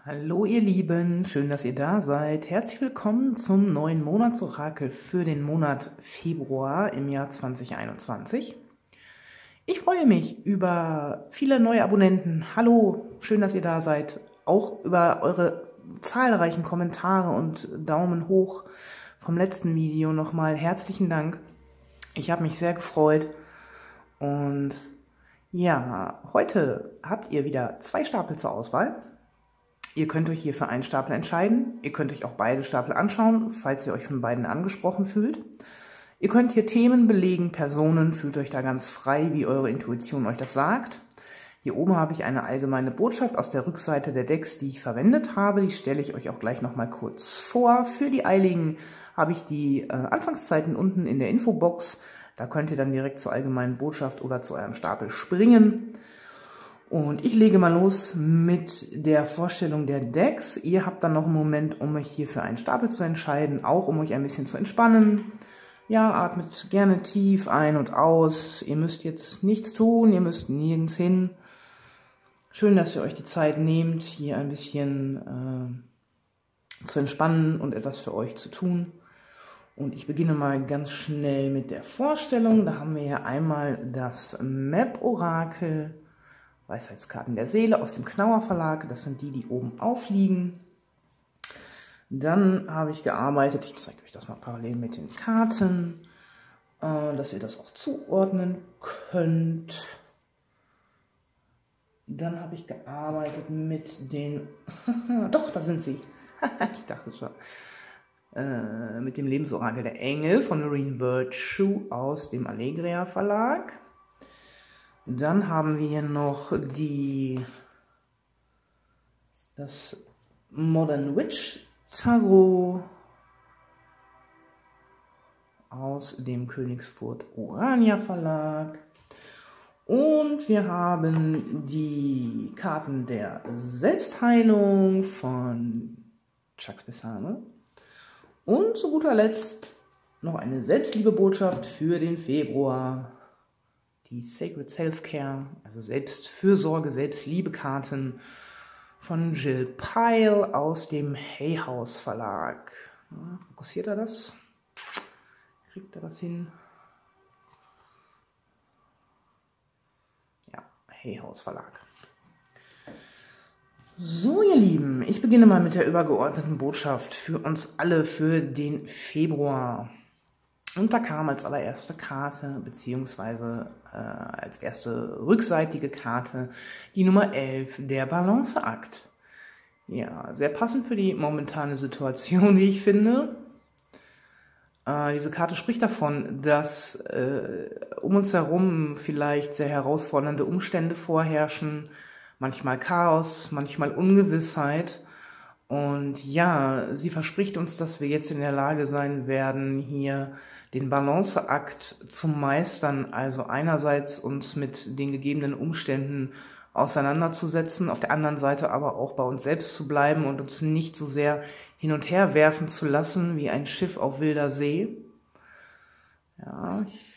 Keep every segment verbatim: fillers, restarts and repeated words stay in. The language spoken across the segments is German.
Hallo ihr Lieben, schön, dass ihr da seid. Herzlich willkommen zum neuen Monatsorakel für den Monat Februar im Jahr zwanzig einundzwanzig. Ich freue mich über viele neue Abonnenten. Hallo, schön, dass ihr da seid. Auch über eure zahlreichen Kommentare und Daumen hoch vom letzten Video nochmal herzlichen Dank. Ich habe mich sehr gefreut und ja, heute habt ihr wieder zwei Stapel zur Auswahl. Ihr könnt euch hier für einen Stapel entscheiden. Ihr könnt euch auch beide Stapel anschauen, falls ihr euch von beiden angesprochen fühlt. Ihr könnt hier Themen belegen, Personen, fühlt euch da ganz frei, wie eure Intuition euch das sagt. Hier oben habe ich eine allgemeine Botschaft aus der Rückseite der Decks, die ich verwendet habe. Die stelle ich euch auch gleich nochmal kurz vor. Für die Eiligen habe ich die äh, Anfangszeiten unten in der Infobox. Da könnt ihr dann direkt zur allgemeinen Botschaft oder zu eurem Stapel springen. Und ich lege mal los mit der Vorstellung der Decks. Ihr habt dann noch einen Moment, um euch hier für einen Stapel zu entscheiden, auch um euch ein bisschen zu entspannen. Ja, atmet gerne tief ein und aus. Ihr müsst jetzt nichts tun, ihr müsst nirgends hin. Schön, dass ihr euch die Zeit nehmt, hier ein bisschen äh, zu entspannen und etwas für euch zu tun. Und ich beginne mal ganz schnell mit der Vorstellung. Da haben wir hier einmal das Map-Orakel. Weisheitskarten der Seele aus dem Knauer Verlag, das sind die, die oben aufliegen. Dann habe ich gearbeitet, ich zeige euch das mal parallel mit den Karten, äh, dass ihr das auch zuordnen könnt. Dann habe ich gearbeitet mit den, doch, da sind sie, ich dachte schon, äh, mit dem Lebensorakel der Engel von Marine Virtue aus dem Allegria Verlag. Dann haben wir hier noch die, das Modern Witch Tarot aus dem Königsfurt Urania Verlag. Und wir haben die Karten der Selbstheilung von Chuck Spessane. Und zu guter Letzt noch eine Selbstliebe-Botschaft für den Februar. Die Sacred Self-Care, also Selbstfürsorge, Selbstliebe-Karten von Jill Pyle aus dem Hay House Verlag. Ja, fokussiert er das? Kriegt er das hin? Ja, Hay House Verlag. So, ihr Lieben, ich beginne mal mit der übergeordneten Botschaft für uns alle für den Februar. Und da kam als allererste Karte, beziehungsweise äh, als erste rückseitige Karte, die Nummer elf, der Balanceakt. Ja, sehr passend für die momentane Situation, wie ich finde. Äh, diese Karte spricht davon, dass äh, um uns herum vielleicht sehr herausfordernde Umstände vorherrschen, manchmal Chaos, manchmal Ungewissheit. Und ja, sie verspricht uns, dass wir jetzt in der Lage sein werden, hier den Balanceakt zu meistern, also einerseits uns mit den gegebenen Umständen auseinanderzusetzen, auf der anderen Seite aber auch bei uns selbst zu bleiben und uns nicht so sehr hin und her werfen zu lassen wie ein Schiff auf wilder See. Ja, ich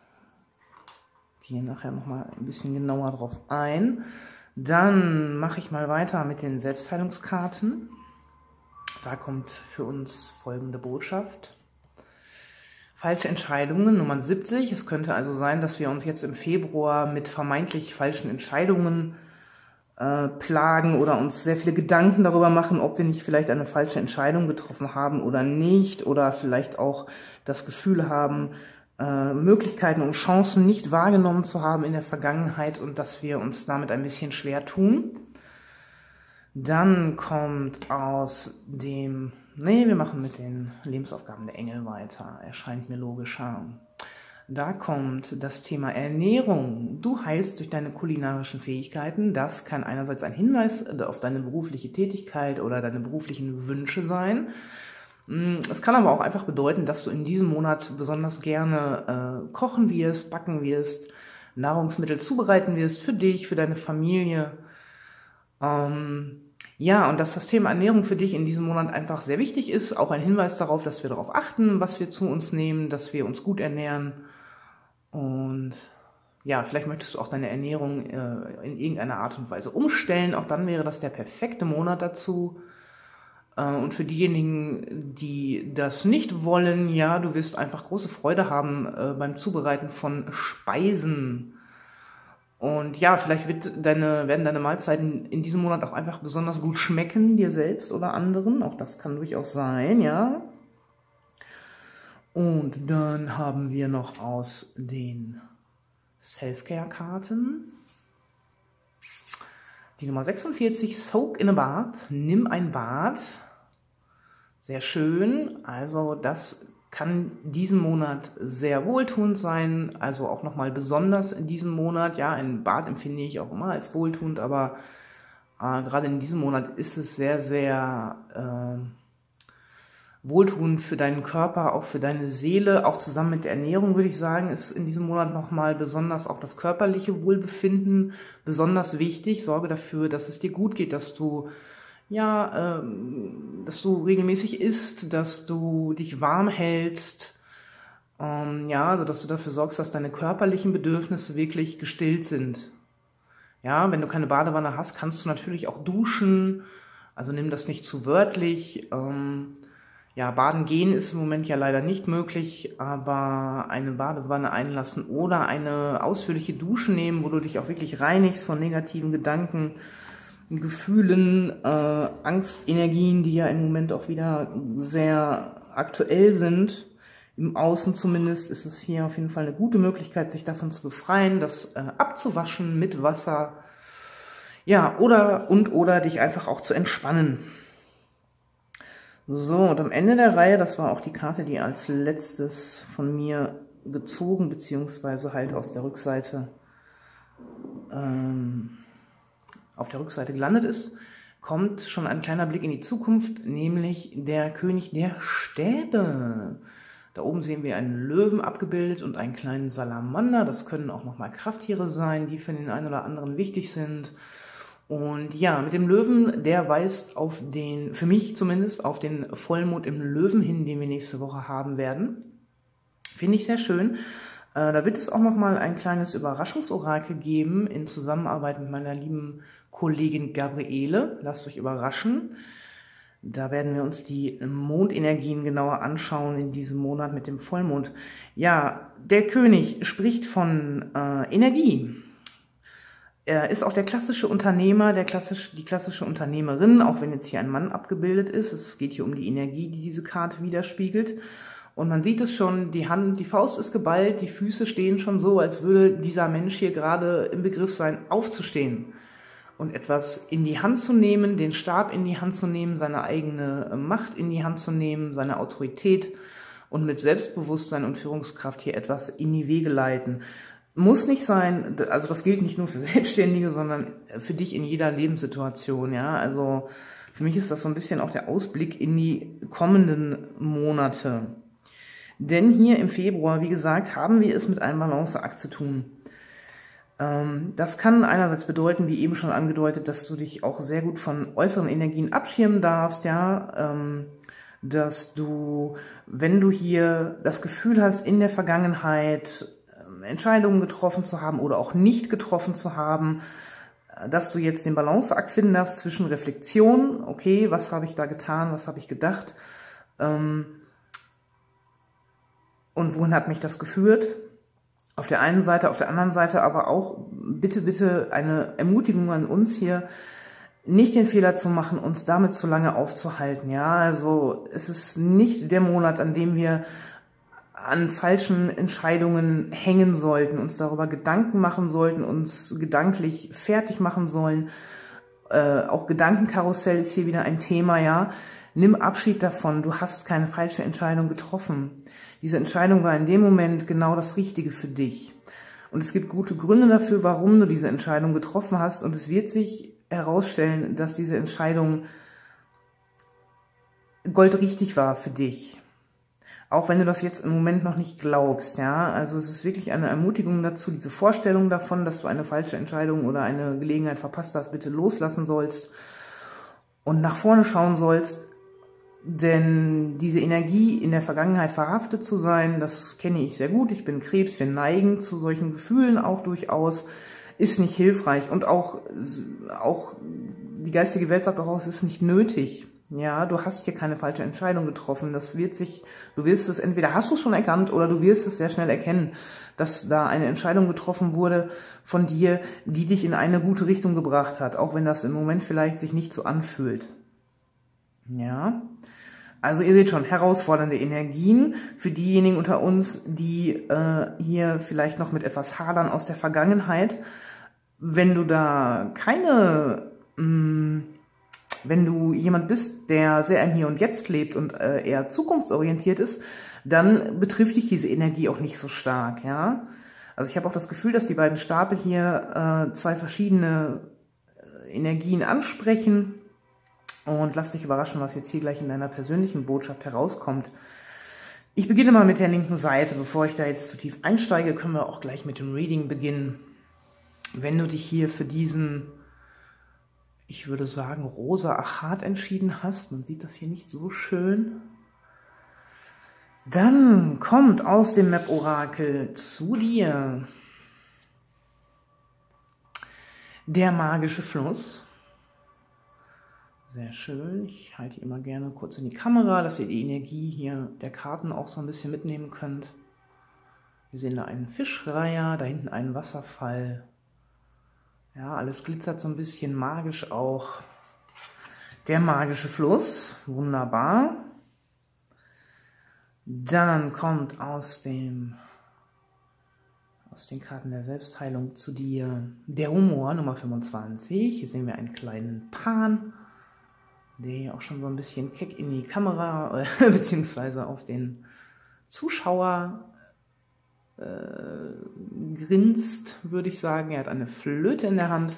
gehe nachher nochmal ein bisschen genauer drauf ein. Dann mache ich mal weiter mit den Selbstheilungskarten. Da kommt für uns folgende Botschaft. Falsche Entscheidungen, Nummer siebzig. Es könnte also sein, dass wir uns jetzt im Februar mit vermeintlich falschen Entscheidungen äh, plagen oder uns sehr viele Gedanken darüber machen, ob wir nicht vielleicht eine falsche Entscheidung getroffen haben oder nicht. Oder vielleicht auch das Gefühl haben, äh, Möglichkeiten und Chancen nicht wahrgenommen zu haben in der Vergangenheit und dass wir uns damit ein bisschen schwer tun. Dann kommt aus dem, nee, wir machen mit den Lebensaufgaben der Engel weiter, erscheint mir logischer. Da kommt das Thema Ernährung. Du heilst durch deine kulinarischen Fähigkeiten. Das kann einerseits ein Hinweis auf deine berufliche Tätigkeit oder deine beruflichen Wünsche sein. Es kann aber auch einfach bedeuten, dass du in diesem Monat besonders gerne äh, kochen wirst, backen wirst, Nahrungsmittel zubereiten wirst für dich, für deine Familie. Ähm, ja, und dass das Thema Ernährung für dich in diesem Monat einfach sehr wichtig ist. Auch ein Hinweis darauf, dass wir darauf achten, was wir zu uns nehmen, dass wir uns gut ernähren. Und ja, vielleicht möchtest du auch deine Ernährung äh, in irgendeiner Art und Weise umstellen. Auch dann wäre das der perfekte Monat dazu. Äh, und für diejenigen, die das nicht wollen, ja, du wirst einfach große Freude haben äh, beim Zubereiten von Speisen. Und ja, vielleicht wird deine, werden deine Mahlzeiten in diesem Monat auch einfach besonders gut schmecken, dir selbst oder anderen. Auch das kann durchaus sein, ja. Und dann haben wir noch aus den Self-Care-Karten die Nummer sechsundvierzig, Soak in a Bath, nimm ein Bad. Sehr schön, also das kann diesen Monat sehr wohltuend sein, also auch nochmal besonders in diesem Monat. Ja, ein Bad empfinde ich auch immer als wohltuend, aber äh, gerade in diesem Monat ist es sehr, sehr äh, wohltuend für deinen Körper, auch für deine Seele, auch zusammen mit der Ernährung, würde ich sagen, ist in diesem Monat nochmal besonders auch das körperliche Wohlbefinden besonders wichtig. Sorge dafür, dass es dir gut geht, dass du ja, ähm, dass du regelmäßig isst, dass du dich warm hältst, ähm, ja, also dass du dafür sorgst, dass deine körperlichen Bedürfnisse wirklich gestillt sind. Ja, wenn du keine Badewanne hast, kannst du natürlich auch duschen, also nimm das nicht zu wörtlich. Ähm, ja, baden gehen ist im Moment ja leider nicht möglich, aber eine Badewanne einlassen oder eine ausführliche Dusche nehmen, wo du dich auch wirklich reinigst von negativen Gedanken, Gefühlen, äh, Angstenergien, die ja im Moment auch wieder sehr aktuell sind. Im Außen zumindest ist es hier auf jeden Fall eine gute Möglichkeit, sich davon zu befreien, das äh, abzuwaschen mit Wasser. Ja, oder und oder dich einfach auch zu entspannen. So, und am Ende der Reihe, das war auch die Karte, die als letztes von mir gezogen, beziehungsweise halt aus der Rückseite ähm, auf der Rückseite gelandet ist, kommt schon ein kleiner Blick in die Zukunft, nämlich der König der Stäbe. Da oben sehen wir einen Löwen abgebildet und einen kleinen Salamander. Das können auch nochmal Krafttiere sein, die für den einen oder anderen wichtig sind. Und ja, mit dem Löwen, der weist auf den, für mich zumindest, auf den Vollmond im Löwen hin, den wir nächste Woche haben werden. Finde ich sehr schön. Äh, da wird es auch nochmal ein kleines Überraschungsorakel geben in Zusammenarbeit mit meiner lieben Kollegin Gabriele. Lasst euch überraschen. Da werden wir uns die Mondenergien genauer anschauen in diesem Monat mit dem Vollmond. Ja, der König spricht von äh, Energie. Er ist auch der klassische Unternehmer, der klassisch, die klassische Unternehmerin, auch wenn jetzt hier ein Mann abgebildet ist. Es geht hier um die Energie, die diese Karte widerspiegelt. Und man sieht es schon, die Hand, die Faust ist geballt, die Füße stehen schon so, als würde dieser Mensch hier gerade im Begriff sein, aufzustehen und etwas in die Hand zu nehmen, den Stab in die Hand zu nehmen, seine eigene Macht in die Hand zu nehmen, seine Autorität und mit Selbstbewusstsein und Führungskraft hier etwas in die Wege leiten. Muss nicht sein, also das gilt nicht nur für Selbstständige, sondern für dich in jeder Lebenssituation, ja. Also für mich ist das so ein bisschen auch der Ausblick in die kommenden Monate. Denn hier im Februar, wie gesagt, haben wir es mit einem Balanceakt zu tun. Ähm, das kann einerseits bedeuten, wie eben schon angedeutet, dass du dich auch sehr gut von äußeren Energien abschirmen darfst, ja. Ähm, dass du, wenn du hier das Gefühl hast, in der Vergangenheit Entscheidungen getroffen zu haben oder auch nicht getroffen zu haben, dass du jetzt den Balanceakt finden darfst zwischen Reflexion, okay, was habe ich da getan, was habe ich gedacht ähm, und wohin hat mich das geführt, auf der einen Seite, auf der anderen Seite aber auch bitte, bitte eine Ermutigung an uns hier, nicht den Fehler zu machen, uns damit zu lange aufzuhalten, ja, also es ist nicht der Monat, an dem wir an falschen Entscheidungen hängen sollten, uns darüber Gedanken machen sollten, uns gedanklich fertig machen sollen. Äh, auch Gedankenkarussell ist hier wieder ein Thema, ja. Nimm Abschied davon, du hast keine falsche Entscheidung getroffen. Diese Entscheidung war in dem Moment genau das Richtige für dich. Und es gibt gute Gründe dafür, warum du diese Entscheidung getroffen hast. Und es wird sich herausstellen, dass diese Entscheidung goldrichtig war für dich. Auch wenn du das jetzt im Moment noch nicht glaubst, ja. Also es ist wirklich eine Ermutigung dazu, diese Vorstellung davon, dass du eine falsche Entscheidung oder eine Gelegenheit verpasst hast, bitte loslassen sollst und nach vorne schauen sollst Denn diese Energie, in der Vergangenheit verhaftet zu sein, das kenne ich sehr gut. Ich bin Krebs, wir neigen zu solchen Gefühlen auch durchaus, ist nicht hilfreich. Und auch, auch die geistige Welt sagt auch, es ist nicht nötig. Ja, du hast hier keine falsche Entscheidung getroffen. Das wird sich, du wirst es, entweder hast du es schon erkannt oder du wirst es sehr schnell erkennen, dass da eine Entscheidung getroffen wurde von dir, die dich in eine gute Richtung gebracht hat, auch wenn das im Moment vielleicht sich nicht so anfühlt. Ja, also ihr seht schon, herausfordernde Energien für diejenigen unter uns, die äh, hier vielleicht noch mit etwas hadern aus der Vergangenheit. Wenn du da keine, mh, wenn du jemand bist, der sehr im Hier und Jetzt lebt und äh, eher zukunftsorientiert ist, dann betrifft dich diese Energie auch nicht so stark, ja. Also ich habe auch das Gefühl, dass die beiden Stapel hier äh, zwei verschiedene äh, Energien ansprechen. Und lass dich überraschen, was jetzt hier gleich in deiner persönlichen Botschaft herauskommt. Ich beginne mal mit der linken Seite. Bevor ich da jetzt zu tief einsteige, können wir auch gleich mit dem Reading beginnen. Wenn du dich hier für diesen, ich würde sagen, rosa Achat entschieden hast, man sieht das hier nicht so schön, dann kommt aus dem Map-Orakel zu dir der magische Fluss. Sehr schön. Ich halte immer gerne kurz in die Kamera, dass ihr die Energie hier der Karten auch so ein bisschen mitnehmen könnt. Wir sehen da einen Fischreiher, da hinten einen Wasserfall. Ja, alles glitzert so ein bisschen magisch auch. Der magische Fluss, wunderbar. Dann kommt aus dem aus den Karten der Selbstheilung zu dir der Humor, Nummer fünfundzwanzig. Hier sehen wir einen kleinen Pan, der hier auch schon so ein bisschen keck in die Kamera äh, beziehungsweise auf den Zuschauer äh, grinst, würde ich sagen. Er hat eine Flöte in der Hand.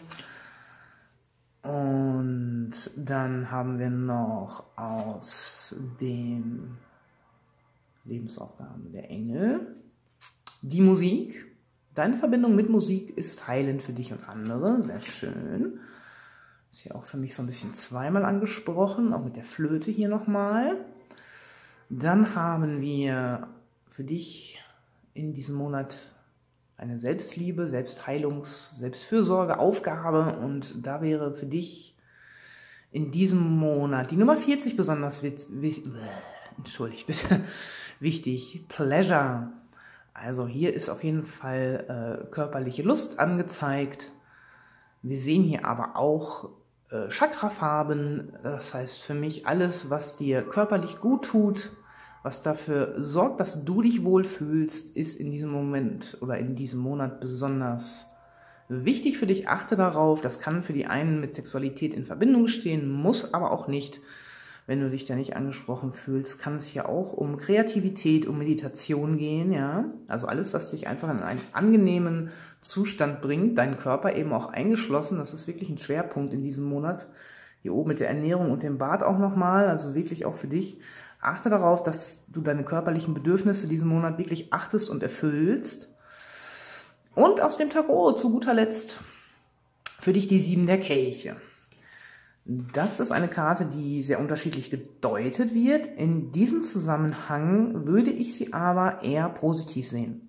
Und dann haben wir noch aus den Lebensaufgaben der Engel die Musik. Deine Verbindung mit Musik ist heilend für dich und andere. Sehr schön. Ist hier auch für mich so ein bisschen zweimal angesprochen, auch mit der Flöte hier nochmal. Dann haben wir für dich in diesem Monat eine Selbstliebe, Selbstheilungs-, Selbstfürsorge, Aufgabe, und da wäre für dich in diesem Monat die Nummer vierzig besonders wichtig, entschuldigt bitte, wichtig, Pleasure. Also hier ist auf jeden Fall äh, körperliche Lust angezeigt. Wir sehen hier aber auch äh, Chakrafarben, das heißt für mich alles, was dir körperlich gut tut, was dafür sorgt, dass du dich wohlfühlst, ist in diesem Moment oder in diesem Monat besonders wichtig für dich. Achte darauf, das kann für die einen mit Sexualität in Verbindung stehen, muss aber auch nicht. Wenn du dich da nicht angesprochen fühlst, kann es hier auch um Kreativität, um Meditation gehen, ja. Also alles, was dich einfach in einen angenehmen Zustand bringt, deinen Körper eben auch eingeschlossen. Das ist wirklich ein Schwerpunkt in diesem Monat. Hier oben mit der Ernährung und dem Bad auch nochmal, also wirklich auch für dich. Achte darauf, dass du deine körperlichen Bedürfnisse diesen Monat wirklich achtest und erfüllst. Und aus dem Tarot zu guter Letzt für dich die Sieben der Kelche. Das ist eine Karte, die sehr unterschiedlich gedeutet wird. In diesem Zusammenhang würde ich sie aber eher positiv sehen.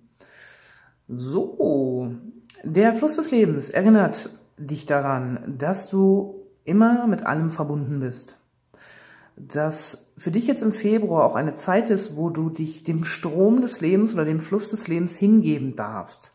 So, der Fluss des Lebens erinnert dich daran, dass du immer mit allem verbunden bist. Dass für dich jetzt im Februar auch eine Zeit ist, wo du dich dem Strom des Lebens oder dem Fluss des Lebens hingeben darfst.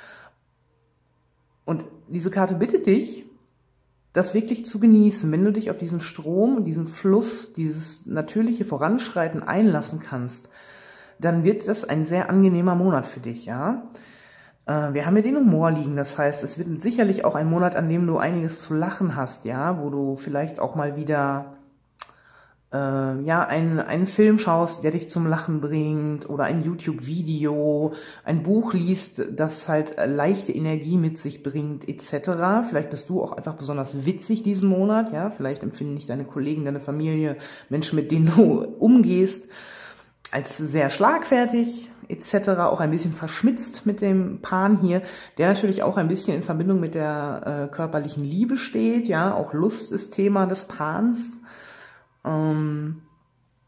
Und diese Karte bittet dich, das wirklich zu genießen. Wenn du dich auf diesen Strom, diesen Fluss, dieses natürliche Voranschreiten einlassen kannst, dann wird das ein sehr angenehmer Monat für dich, ja. Äh, wir haben hier den Humor liegen, das heißt, es wird sicherlich auch ein Monat, an dem du einiges zu lachen hast, ja, wo du vielleicht auch mal wieder äh, ja, einen, einen Film schaust, der dich zum Lachen bringt, oder ein YouTube-Video, ein Buch liest, das halt leichte Energie mit sich bringt, et cetera. Vielleicht bist du auch einfach besonders witzig diesen Monat, ja, vielleicht empfinden dich deine Kollegen, deine Familie, Menschen, mit denen du umgehst, als sehr schlagfertig, et cetera. Auch ein bisschen verschmitzt mit dem Pan hier, der natürlich auch ein bisschen in Verbindung mit der äh, körperlichen Liebe steht, ja, auch Lust ist Thema des Pans. Ähm,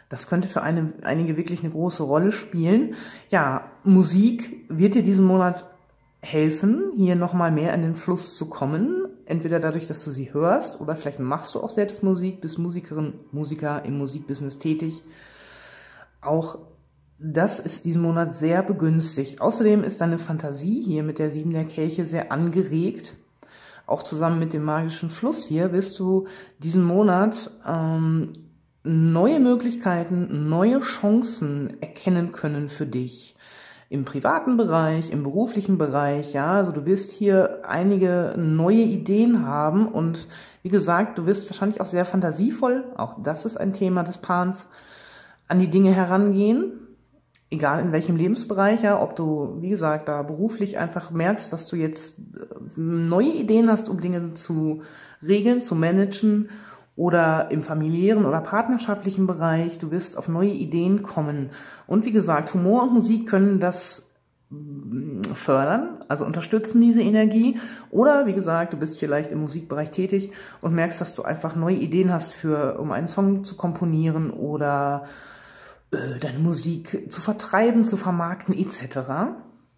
Das könnte für eine, einige wirklich eine große Rolle spielen. Ja, Musik wird dir diesen Monat helfen, hier nochmal mehr in den Fluss zu kommen. Entweder dadurch, dass du sie hörst, oder vielleicht machst du auch selbst Musik, bist Musikerin, Musiker im Musikbusiness tätig. Auch das ist diesen Monat sehr begünstigt. Außerdem ist deine Fantasie hier mit der Sieben der Kelche sehr angeregt. Auch zusammen mit dem magischen Fluss hier wirst du diesen Monat ähm, neue Möglichkeiten, neue Chancen erkennen können für dich. Im privaten Bereich, im beruflichen Bereich, ja, also du wirst hier einige neue Ideen haben und wie gesagt, du wirst wahrscheinlich auch sehr fantasievoll, auch das ist ein Thema des Pans, an die Dinge herangehen, egal in welchem Lebensbereich, ja, ob du, wie gesagt, da beruflich einfach merkst, dass du jetzt neue Ideen hast, um Dinge zu regeln, zu managen, oder im familiären oder partnerschaftlichen Bereich, du wirst auf neue Ideen kommen. Und wie gesagt, Humor und Musik können das fördern, also unterstützen diese Energie. Oder wie gesagt, du bist vielleicht im Musikbereich tätig und merkst, dass du einfach neue Ideen hast, für, um einen Song zu komponieren oder äh, deine Musik zu vertreiben, zu vermarkten et cetera.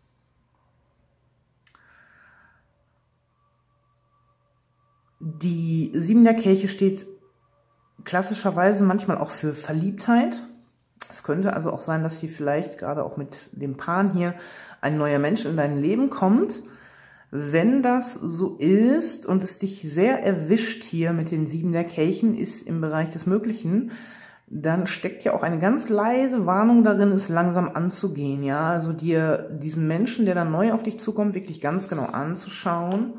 Die Sieben der Kelche steht klassischerweise manchmal auch für Verliebtheit. Es könnte also auch sein, dass hier vielleicht gerade auch mit dem Pan hier ein neuer Mensch in dein Leben kommt. Wenn das so ist und es dich sehr erwischt hier mit den Sieben der Kelchen, ist im Bereich des Möglichen, dann steckt ja auch eine ganz leise Warnung darin, es langsam anzugehen. Ja, also dir diesen Menschen, der dann neu auf dich zukommt, wirklich ganz genau anzuschauen.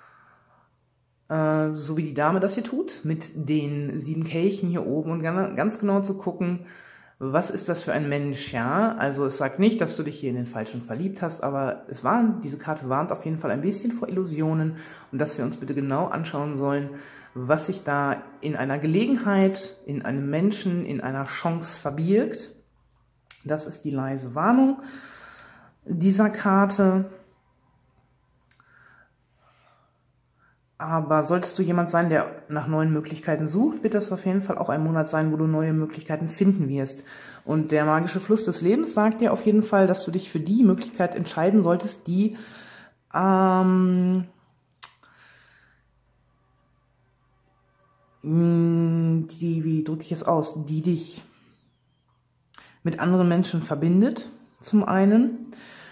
So wie die Dame das hier tut, mit den sieben Kelchen hier oben und ganz genau zu gucken, was ist das für ein Mensch, ja? Also es sagt nicht, dass du dich hier in den Falschen verliebt hast, aber es war, diese Karte warnt auf jeden Fall ein bisschen vor Illusionen und dass wir uns bitte genau anschauen sollen, was sich da in einer Gelegenheit, in einem Menschen, in einer Chance verbirgt. Das ist die leise Warnung dieser Karte. Aber solltest du jemand sein, der nach neuen Möglichkeiten sucht, wird das auf jeden Fall auch ein Monat sein, wo du neue Möglichkeiten finden wirst. Und der magische Fluss des Lebens sagt dir auf jeden Fall, dass du dich für die Möglichkeit entscheiden solltest, die, ähm, die, wie drücke ich es aus, die dich mit anderen Menschen verbindet, zum einen.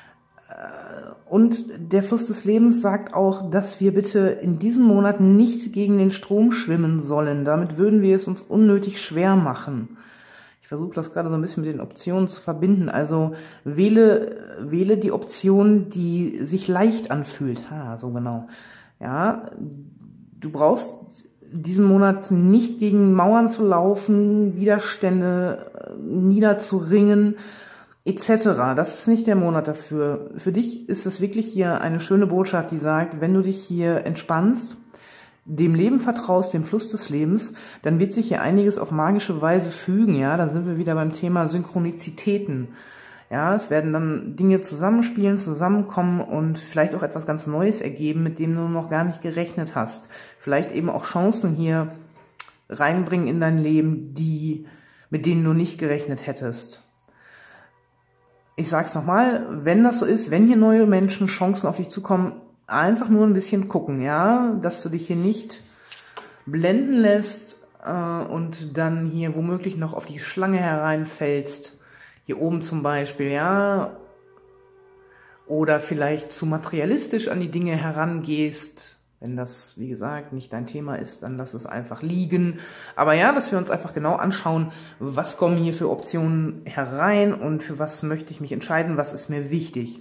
Und der Fluss des Lebens sagt auch, dass wir bitte in diesem Monat nicht gegen den Strom schwimmen sollen. Damit würden wir es uns unnötig schwer machen. Ich versuche das gerade so ein bisschen mit den Optionen zu verbinden. Also wähle, wähle die Option, die sich leicht anfühlt. Ha, so genau. Ja, du brauchst diesen Monat nicht gegen Mauern zu laufen, Widerstände niederzuringen, et cetera. Das ist nicht der Monat dafür. Für dich ist es wirklich hier eine schöne Botschaft, die sagt, wenn du dich hier entspannst, dem Leben vertraust, dem Fluss des Lebens, dann wird sich hier einiges auf magische Weise fügen. Ja, da sind wir wieder beim Thema Synchronizitäten. Ja, es werden dann Dinge zusammenspielen, zusammenkommen und vielleicht auch etwas ganz Neues ergeben, mit dem du noch gar nicht gerechnet hast. Vielleicht eben auch Chancen hier reinbringen in dein Leben, die, mit denen du nicht gerechnet hättest. Ich sag's nochmal, wenn das so ist, wenn hier neue Menschen, Chancen auf dich zukommen, einfach nur ein bisschen gucken, ja, dass du dich hier nicht blenden lässt äh, und dann hier womöglich noch auf die Schlange hereinfällst, hier oben zum Beispiel, ja, oder vielleicht zu materialistisch an die Dinge herangehst. Wenn das, wie gesagt, nicht dein Thema ist, dann lass es einfach liegen. Aber ja, dass wir uns einfach genau anschauen, was kommen hier für Optionen herein und für was möchte ich mich entscheiden, was ist mir wichtig.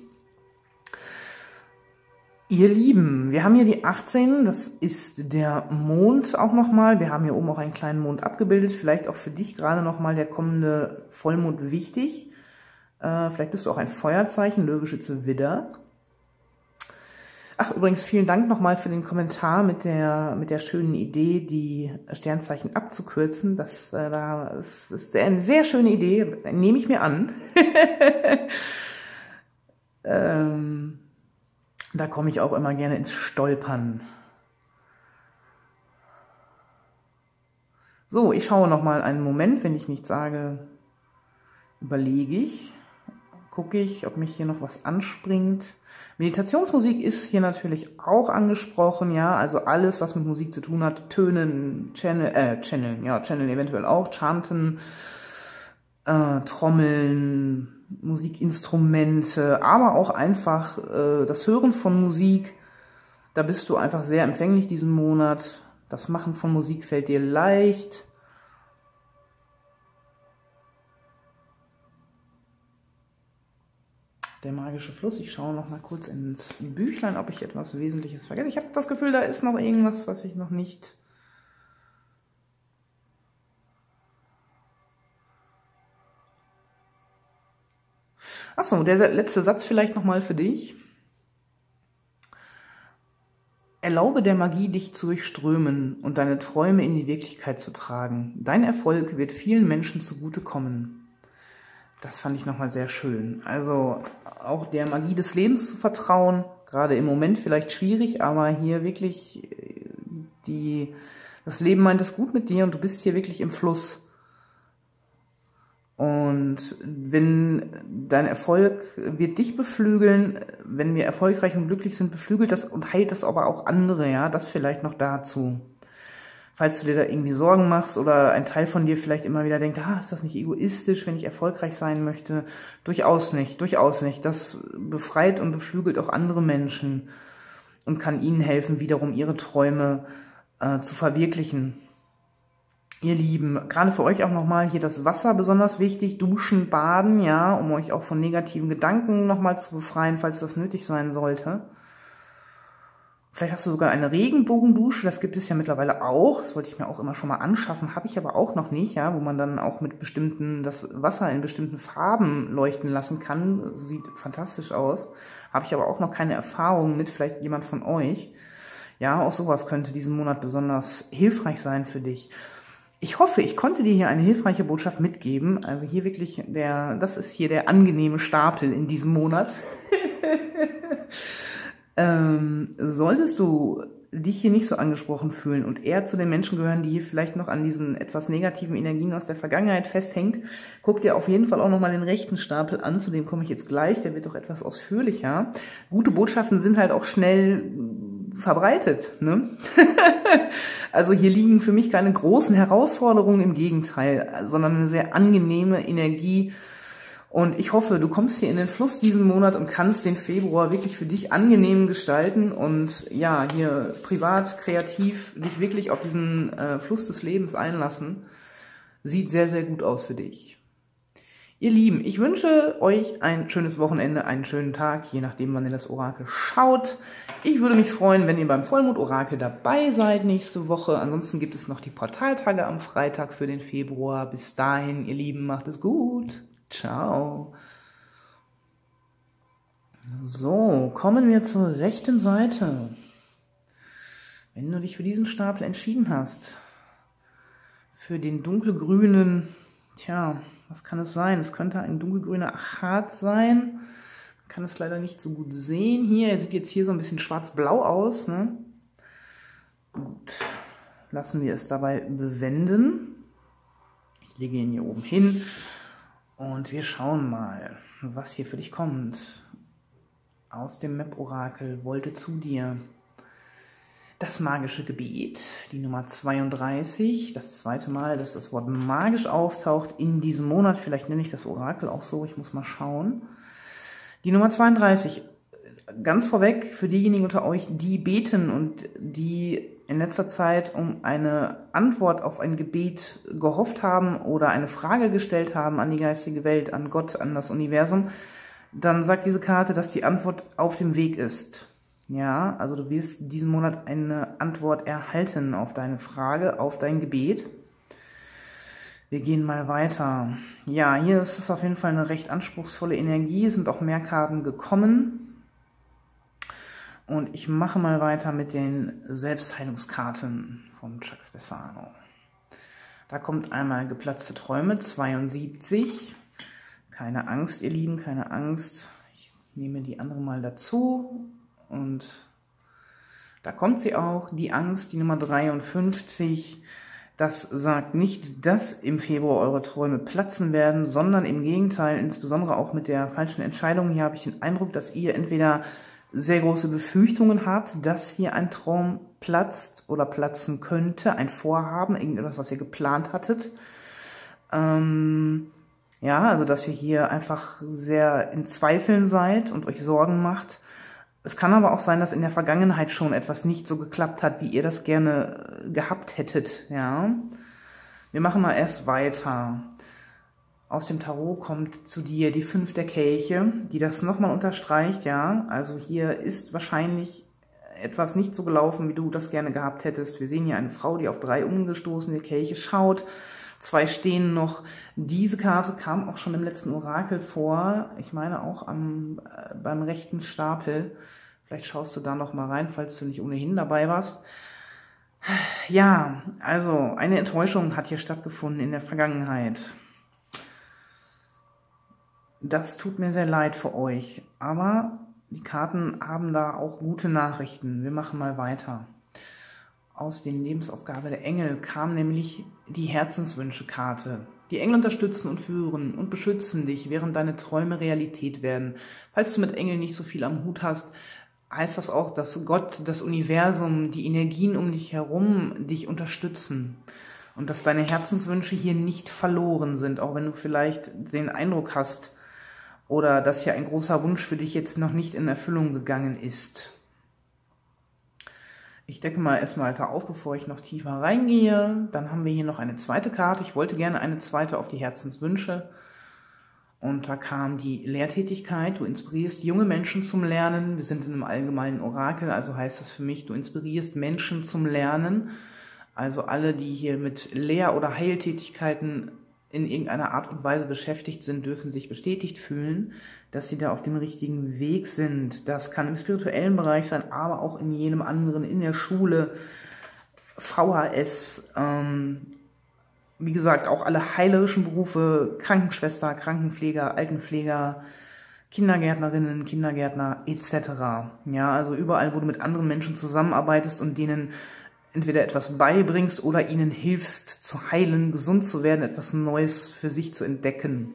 Ihr Lieben, wir haben hier die achtzehn, das ist der Mond auch nochmal. Wir haben hier oben auch einen kleinen Mond abgebildet. Vielleicht auch für dich gerade nochmal der kommende Vollmond wichtig. Äh, vielleicht bist du auch ein Feuerzeichen, Löwe, Schütze, Widder. Ach, übrigens, vielen Dank nochmal für den Kommentar mit der, mit der schönen Idee, die Sternzeichen abzukürzen. Das, äh, das ist eine sehr schöne Idee, nehme ich mir an. ähm, da komme ich auch immer gerne ins Stolpern. So, ich schaue noch mal einen Moment. Wenn ich nichts sage, überlege ich, gucke ich, ob mich hier noch was anspringt. Meditationsmusik ist hier natürlich auch angesprochen, ja, also alles, was mit Musik zu tun hat, Tönen, Channel, äh, Channeln, ja, Channeln eventuell auch, Chanten, äh, Trommeln, Musikinstrumente, aber auch einfach äh, das Hören von Musik. Da bist du einfach sehr empfänglich diesen Monat. Das Machen von Musik fällt dir leicht. Der magische Fluss. Ich schaue noch mal kurz ins Büchlein, ob ich etwas Wesentliches vergesse. Ich habe das Gefühl, da ist noch irgendwas, was ich noch nicht... Achso, der letzte Satz vielleicht noch mal für dich. Erlaube der Magie, dich zu durchströmen und deine Träume in die Wirklichkeit zu tragen. Dein Erfolg wird vielen Menschen zugutekommen. Das fand ich nochmal sehr schön. Also auch der Magie des Lebens zu vertrauen, gerade im Moment vielleicht schwierig, aber hier wirklich, die, das Leben meint es gut mit dir und du bist hier wirklich im Fluss. Und wenn dein Erfolg wird dich beflügeln, wenn wir erfolgreich und glücklich sind, beflügelt das und heilt das aber auch andere, ja, das vielleicht noch dazu. Falls du dir da irgendwie Sorgen machst oder ein Teil von dir vielleicht immer wieder denkt, ah, ist das nicht egoistisch, wenn ich erfolgreich sein möchte? Durchaus nicht, durchaus nicht. Das befreit und beflügelt auch andere Menschen und kann ihnen helfen, wiederum ihre Träume äh, zu verwirklichen. Ihr Lieben, gerade für euch auch nochmal hier das Wasser besonders wichtig, duschen, baden, ja, um euch auch von negativen Gedanken nochmal zu befreien, falls das nötig sein sollte. Vielleicht hast du sogar eine Regenbogendusche, das gibt es ja mittlerweile auch, das wollte ich mir auch immer schon mal anschaffen, habe ich aber auch noch nicht, ja, wo man dann auch mit bestimmten, das Wasser in bestimmten Farben leuchten lassen kann, sieht fantastisch aus, habe ich aber auch noch keine Erfahrung mit, vielleicht jemand von euch. Ja, auch sowas könnte diesen Monat besonders hilfreich sein für dich. Ich hoffe, ich konnte dir hier eine hilfreiche Botschaft mitgeben, also hier wirklich der, das ist hier der angenehme Stapel in diesem Monat. Ähm, solltest du dich hier nicht so angesprochen fühlen und eher zu den Menschen gehören, die hier vielleicht noch an diesen etwas negativen Energien aus der Vergangenheit festhängt, guck dir auf jeden Fall auch nochmal den rechten Stapel an, zu dem komme ich jetzt gleich, der wird doch etwas ausführlicher. Gute Botschaften sind halt auch schnell verbreitet, ne? Also hier liegen für mich keine großen Herausforderungen, im Gegenteil, sondern eine sehr angenehme Energie. Und ich hoffe, du kommst hier in den Fluss diesen Monat und kannst den Februar wirklich für dich angenehm gestalten und ja, hier privat, kreativ dich wirklich auf diesen äh, Fluss des Lebens einlassen. Sieht sehr, sehr gut aus für dich. Ihr Lieben, ich wünsche euch ein schönes Wochenende, einen schönen Tag, je nachdem, wann ihr das Orakel schaut. Ich würde mich freuen, wenn ihr beim Vollmond-Orakel dabei seid nächste Woche. Ansonsten gibt es noch die Portaltage am Freitag für den Februar. Bis dahin, ihr Lieben, macht es gut. Ciao. So, kommen wir zur rechten Seite. Wenn du dich für diesen Stapel entschieden hast, für den dunkelgrünen, tja, was kann es sein? Es könnte ein dunkelgrüner Achat sein. Man kann es leider nicht so gut sehen hier. Er sieht jetzt hier so ein bisschen schwarz-blau aus, ne? Gut, lassen wir es dabei bewenden. Ich lege ihn hier oben hin. Und wir schauen mal, was hier für dich kommt. Aus dem Map-Orakel wollte zu dir das magische Gebet, die Nummer zweiunddreißig, das zweite Mal, dass das Wort magisch auftaucht in diesem Monat. Vielleicht nenne ich das Orakel auch so, ich muss mal schauen. Die Nummer zweiunddreißig, ganz vorweg für diejenigen unter euch, die beten und die in letzter Zeit um eine Antwort auf ein Gebet gehofft haben oder eine Frage gestellt haben an die geistige Welt, an Gott, an das Universum, dann sagt diese Karte, dass die Antwort auf dem Weg ist. Ja, also du wirst diesen Monat eine Antwort erhalten auf deine Frage, auf dein Gebet. Wir gehen mal weiter. Ja, hier ist es auf jeden Fall eine recht anspruchsvolle Energie, es sind auch mehr Karten gekommen. Und ich mache mal weiter mit den Selbstheilungskarten von Chuck Spezzano. Da kommt einmal geplatzte Träume, zweiundsiebzig. Keine Angst, ihr Lieben, keine Angst. Ich nehme die andere mal dazu. Und da kommt sie auch, die Angst, die Nummer dreiundfünfzig. Das sagt nicht, dass im Februar eure Träume platzen werden, sondern im Gegenteil, insbesondere auch mit der falschen Entscheidung. Hier habe ich den Eindruck, dass ihr entweder sehr große Befürchtungen habt, dass hier ein Traum platzt oder platzen könnte, ein Vorhaben, irgendetwas, was ihr geplant hattet. Ähm, ja, also dass ihr hier einfach sehr in Zweifeln seid und euch Sorgen macht. Es kann aber auch sein, dass in der Vergangenheit schon etwas nicht so geklappt hat, wie ihr das gerne gehabt hättet, ja. Wir machen mal erst weiter. Aus dem Tarot kommt zu dir die Fünf der Kelche, die das nochmal unterstreicht, ja. Also hier ist wahrscheinlich etwas nicht so gelaufen, wie du das gerne gehabt hättest. Wir sehen hier eine Frau, die auf drei umgestoßene Kelche schaut. Zwei stehen noch. Diese Karte kam auch schon im letzten Orakel vor. Ich meine auch am, äh, beim rechten Stapel. Vielleicht schaust du da noch mal rein, falls du nicht ohnehin dabei warst. Ja, also eine Enttäuschung hat hier stattgefunden in der Vergangenheit. Das tut mir sehr leid für euch. Aber die Karten haben da auch gute Nachrichten. Wir machen mal weiter. Aus den Lebensaufgabe der Engel kam nämlich die Herzenswünsche-Karte. Die Engel unterstützen und führen und beschützen dich, während deine Träume Realität werden. Falls du mit Engeln nicht so viel am Hut hast, heißt das auch, dass Gott, das Universum, die Energien um dich herum dich unterstützen. Und dass deine Herzenswünsche hier nicht verloren sind, auch wenn du vielleicht den Eindruck hast, oder dass hier ein großer Wunsch für dich jetzt noch nicht in Erfüllung gegangen ist. Ich decke mal erstmal weiter auf, bevor ich noch tiefer reingehe. Dann haben wir hier noch eine zweite Karte. Ich wollte gerne eine zweite auf die Herzenswünsche. Und da kam die Lehrtätigkeit. Du inspirierst junge Menschen zum Lernen. Wir sind in einem allgemeinen Orakel, also heißt das für mich, du inspirierst Menschen zum Lernen. Also alle, die hier mit Lehr- oder Heiltätigkeiten in irgendeiner Art und Weise beschäftigt sind, dürfen sich bestätigt fühlen, dass sie da auf dem richtigen Weg sind. Das kann im spirituellen Bereich sein, aber auch in jedem anderen, in der Schule, V H S, ähm, wie gesagt, auch alle heilerischen Berufe, Krankenschwester, Krankenpfleger, Altenpfleger, Kindergärtnerinnen, Kindergärtner et cetera. Ja, also überall, wo du mit anderen Menschen zusammenarbeitest und denen entweder etwas beibringst oder ihnen hilfst zu heilen, gesund zu werden, etwas Neues für sich zu entdecken.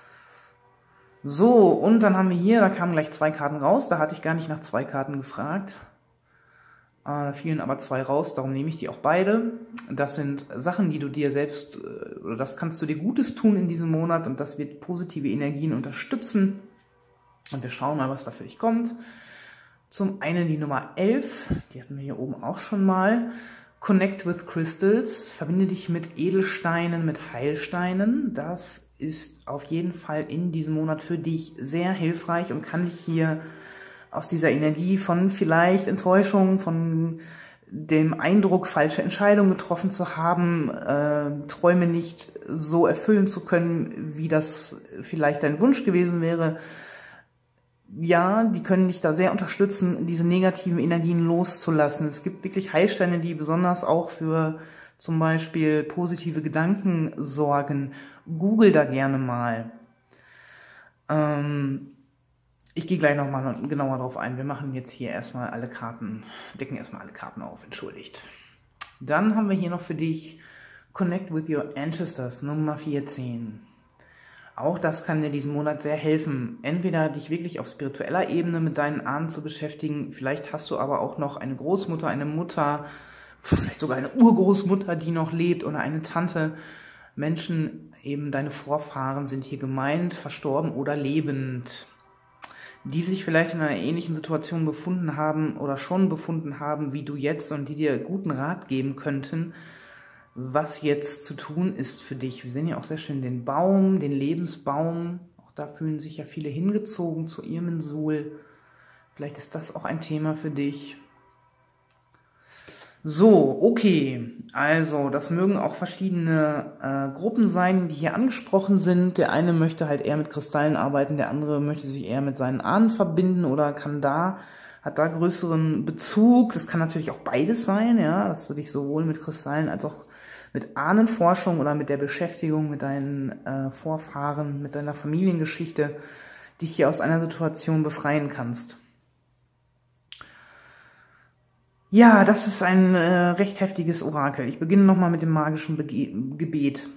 So, und dann haben wir hier, da kamen gleich zwei Karten raus, da hatte ich gar nicht nach zwei Karten gefragt. Da fielen aber zwei raus, darum nehme ich die auch beide. Das sind Sachen, die du dir selbst, oder das kannst du dir Gutes tun in diesem Monat und das wird positive Energien unterstützen. Und wir schauen mal, was da für dich kommt. Zum einen die Nummer elf, die hatten wir hier oben auch schon mal. Connect with Crystals, verbinde dich mit Edelsteinen, mit Heilsteinen. Das ist auf jeden Fall in diesem Monat für dich sehr hilfreich und kann dich hier aus dieser Energie von vielleicht Enttäuschung, von dem Eindruck, falsche Entscheidungen getroffen zu haben, äh, Träume nicht so erfüllen zu können, wie das vielleicht dein Wunsch gewesen wäre. Ja, die können dich da sehr unterstützen, diese negativen Energien loszulassen. Es gibt wirklich Heilsteine, die besonders auch für zum Beispiel positive Gedanken sorgen. Google da gerne mal. Ähm, ich gehe gleich nochmal genauer drauf ein. Wir machen jetzt hier erstmal alle Karten, decken erstmal alle Karten auf, entschuldigt. Dann haben wir hier noch für dich Connect with your Ancestors, Nummer vierzehn. Auch das kann dir diesen Monat sehr helfen, entweder dich wirklich auf spiritueller Ebene mit deinen Ahnen zu beschäftigen, vielleicht hast du aber auch noch eine Großmutter, eine Mutter, vielleicht sogar eine Urgroßmutter, die noch lebt oder eine Tante. Menschen, eben deine Vorfahren sind hier gemeint, verstorben oder lebend, die sich vielleicht in einer ähnlichen Situation befunden haben oder schon befunden haben wie du jetzt und die dir guten Rat geben könnten, was jetzt zu tun ist für dich. Wir sehen ja auch sehr schön den Baum, den Lebensbaum. Auch da fühlen sich ja viele hingezogen zu Irminsul. Vielleicht ist das auch ein Thema für dich. So, okay. Also, das mögen auch verschiedene äh, Gruppen sein, die hier angesprochen sind. Der eine möchte halt eher mit Kristallen arbeiten, der andere möchte sich eher mit seinen Ahnen verbinden oder kann da, hat da größeren Bezug. Das kann natürlich auch beides sein, ja, dass du dich sowohl mit Kristallen als auch mit Ahnenforschung oder mit der Beschäftigung mit deinen äh, Vorfahren, mit deiner Familiengeschichte, dich hier aus einer Situation befreien kannst. Ja, das ist ein äh, recht heftiges Orakel. Ich beginne nochmal mit dem magischen Bege Gebet.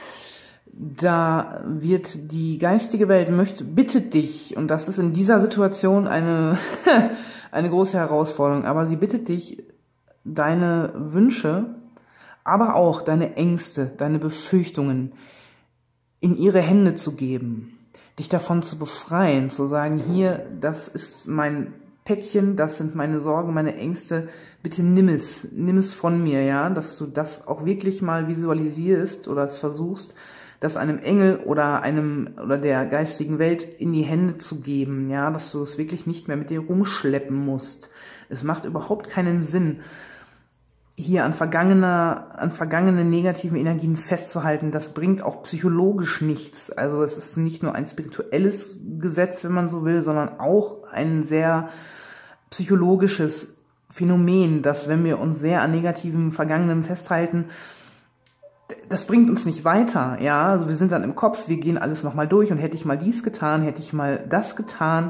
Da wird die geistige Welt möchte, bittet dich, und das ist in dieser Situation eine, eine große Herausforderung, aber sie bittet dich, deine Wünsche, aber auch deine Ängste, deine Befürchtungen in ihre Hände zu geben, dich davon zu befreien, zu sagen, hier, das ist mein Päckchen, das sind meine Sorgen, meine Ängste, bitte nimm es, nimm es von mir, ja, dass du das auch wirklich mal visualisierst oder es versuchst, das einem Engel oder einem oder der geistigen Welt in die Hände zu geben, ja, dass du es wirklich nicht mehr mit dir rumschleppen musst. Es macht überhaupt keinen Sinn, hier an vergangener, an vergangenen negativen Energien festzuhalten. Das bringt auch psychologisch nichts. Also es ist nicht nur ein spirituelles Gesetz, wenn man so will, sondern auch ein sehr psychologisches Phänomen, dass wenn wir uns sehr an negativen Vergangenen festhalten, das bringt uns nicht weiter, ja, also wir sind dann im Kopf, wir gehen alles nochmal durch und hätte ich mal dies getan, hätte ich mal das getan,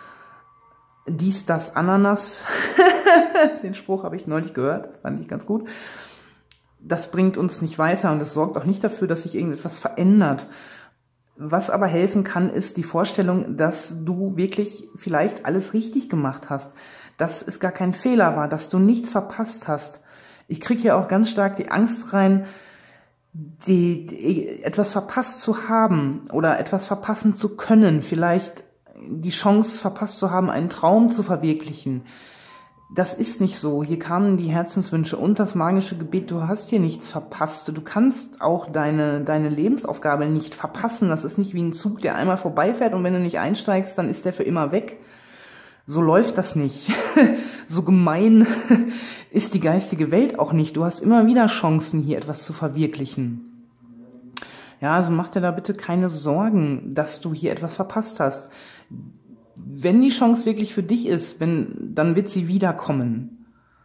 dies, das, Ananas, den Spruch habe ich neulich gehört, fand ich ganz gut, das bringt uns nicht weiter und es sorgt auch nicht dafür, dass sich irgendetwas verändert. Was aber helfen kann, ist die Vorstellung, dass du wirklich vielleicht alles richtig gemacht hast, dass es gar kein Fehler war, dass du nichts verpasst hast. Ich kriege hier auch ganz stark die Angst rein, Die, die, etwas verpasst zu haben oder etwas verpassen zu können, vielleicht die Chance verpasst zu haben, einen Traum zu verwirklichen. Das ist nicht so. Hier kamen die Herzenswünsche und das magische Gebet. Du hast hier nichts verpasst. Du kannst auch deine, deine Lebensaufgabe nicht verpassen. Das ist nicht wie ein Zug, der einmal vorbeifährt und wenn du nicht einsteigst, dann ist der für immer weg. So läuft das nicht. So gemein ist die geistige Welt auch nicht. Du hast immer wieder Chancen, hier etwas zu verwirklichen. Ja, also mach dir da bitte keine Sorgen, dass du hier etwas verpasst hast. Wenn die Chance wirklich für dich ist, wenn, dann wird sie wiederkommen.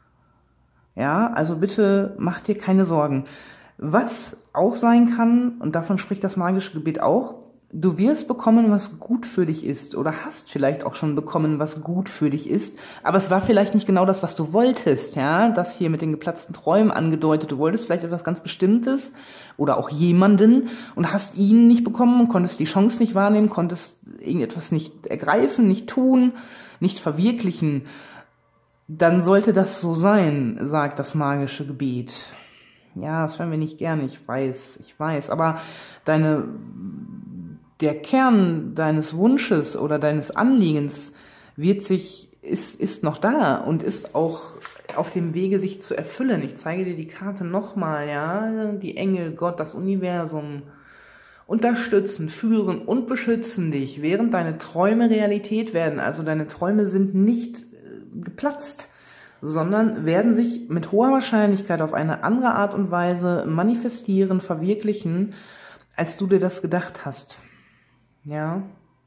Ja, also bitte mach dir keine Sorgen. Was auch sein kann, und davon spricht das magische Gebet auch, du wirst bekommen, was gut für dich ist oder hast vielleicht auch schon bekommen, was gut für dich ist, aber es war vielleicht nicht genau das, was du wolltest, ja, das hier mit den geplatzten Träumen angedeutet, du wolltest vielleicht etwas ganz Bestimmtes oder auch jemanden und hast ihn nicht bekommen, konntest die Chance nicht wahrnehmen, konntest irgendetwas nicht ergreifen, nicht tun, nicht verwirklichen, dann sollte das so sein, sagt das magische Gebet. Ja, das hören wir nicht gerne, ich weiß, ich weiß, aber deine der Kern deines Wunsches oder deines Anliegens wird sich, ist, ist noch da und ist auch auf dem Wege, sich zu erfüllen. Ich zeige dir die Karte nochmal, ja. Die Engel, Gott, das Universum unterstützen, führen und beschützen dich, während deine Träume Realität werden. Also deine Träume sind nicht äh, geplatzt, sondern werden sich mit hoher Wahrscheinlichkeit auf eine andere Art und Weise manifestieren, verwirklichen, als du dir das gedacht hast. Ja.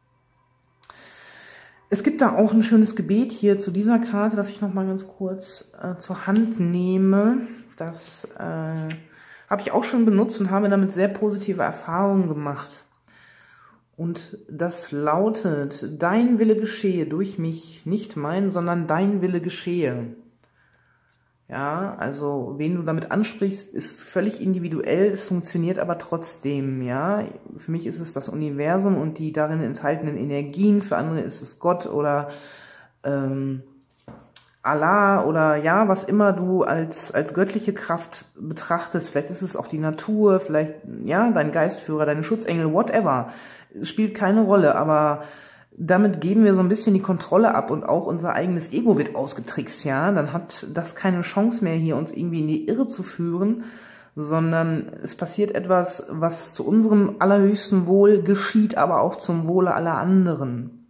Es gibt da auch ein schönes Gebet hier zu dieser Karte, das ich noch mal ganz kurz äh, zur Hand nehme. Das äh, habe ich auch schon benutzt und habe damit sehr positive Erfahrungen gemacht. Und das lautet: Dein Wille geschehe durch mich, nicht mein, sondern dein Wille geschehe. Ja, also wen du damit ansprichst, ist völlig individuell, es funktioniert aber trotzdem, ja. Für mich ist es das Universum und die darin enthaltenen Energien, für andere ist es Gott oder ähm, Allah oder ja, was immer du als als göttliche Kraft betrachtest. Vielleicht ist es auch die Natur, vielleicht ja, dein Geistführer, deine Schutzengel, whatever. Spielt keine Rolle, aber damit geben wir so ein bisschen die Kontrolle ab und auch unser eigenes Ego wird ausgetrickst, ja. Dann hat das keine Chance mehr, hier uns irgendwie in die Irre zu führen, sondern es passiert etwas, was zu unserem allerhöchsten Wohl geschieht, aber auch zum Wohle aller anderen.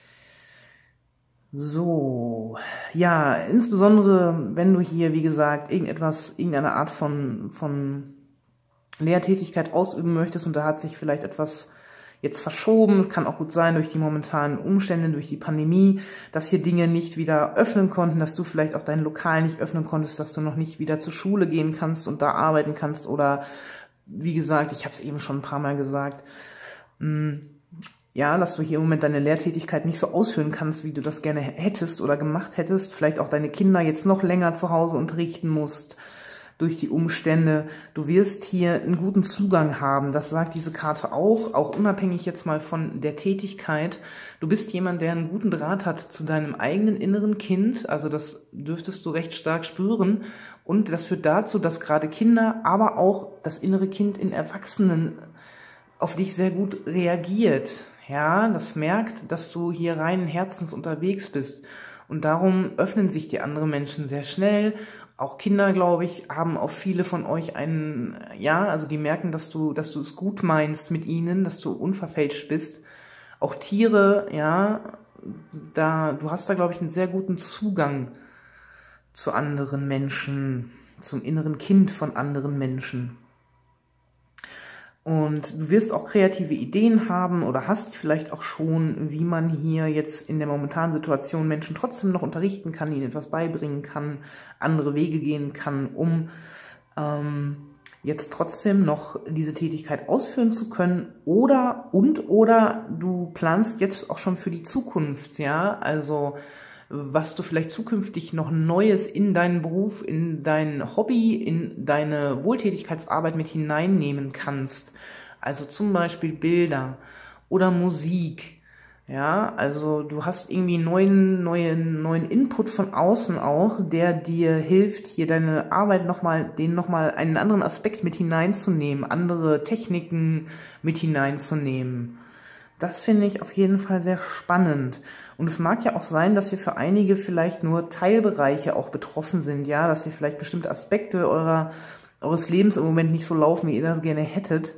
So, ja, insbesondere wenn du hier, wie gesagt, irgendetwas, irgendeine Art von, von Lehrtätigkeit ausüben möchtest und da hat sich vielleicht etwas jetzt verschoben. Es kann auch gut sein durch die momentanen Umstände, durch die Pandemie, dass hier Dinge nicht wieder öffnen konnten, dass du vielleicht auch dein Lokal nicht öffnen konntest, dass du noch nicht wieder zur Schule gehen kannst und da arbeiten kannst oder, wie gesagt, ich habe es eben schon ein paar Mal gesagt, ja, dass du hier im Moment deine Lehrtätigkeit nicht so ausführen kannst, wie du das gerne hättest oder gemacht hättest. Vielleicht auch deine Kinder jetzt noch länger zu Hause unterrichten musst durch die Umstände. Du wirst hier einen guten Zugang haben. Das sagt diese Karte auch, auch unabhängig jetzt mal von der Tätigkeit. Du bist jemand, der einen guten Draht hat zu deinem eigenen inneren Kind. Also das dürftest du recht stark spüren. Und das führt dazu, dass gerade Kinder, aber auch das innere Kind in Erwachsenen auf dich sehr gut reagiert. Ja, das merkt, dass du hier reinen Herzens unterwegs bist. Und darum öffnen sich die anderen Menschen sehr schnell. Auch Kinder, glaube ich, haben auf viele von euch einen, ja, also die merken, dass du, dass du es gut meinst mit ihnen, dass du unverfälscht bist. Auch Tiere, ja, da, du hast da, glaube ich, einen sehr guten Zugang zu anderen Menschen, zum inneren Kind von anderen Menschen. Und du wirst auch kreative Ideen haben oder hast vielleicht auch schon, wie man hier jetzt in der momentanen Situation Menschen trotzdem noch unterrichten kann, ihnen etwas beibringen kann, andere Wege gehen kann, um ähm, jetzt trotzdem noch diese Tätigkeit ausführen zu können. Oder und oder du planst jetzt auch schon für die Zukunft, ja, also was du vielleicht zukünftig noch Neues in deinen Beruf, in dein Hobby, in deine Wohltätigkeitsarbeit mit hineinnehmen kannst. Also zum Beispiel Bilder oder Musik. Ja, also du hast irgendwie neuen, neuen, neuen Input von außen auch, der dir hilft, hier deine Arbeit nochmal, den nochmal einen anderen Aspekt mit hineinzunehmen, andere Techniken mit hineinzunehmen. Das finde ich auf jeden Fall sehr spannend. Und es mag ja auch sein, dass hier für einige vielleicht nur Teilbereiche auch betroffen sind, ja, dass hier vielleicht bestimmte Aspekte eurer, eures Lebens im Moment nicht so laufen, wie ihr das gerne hättet.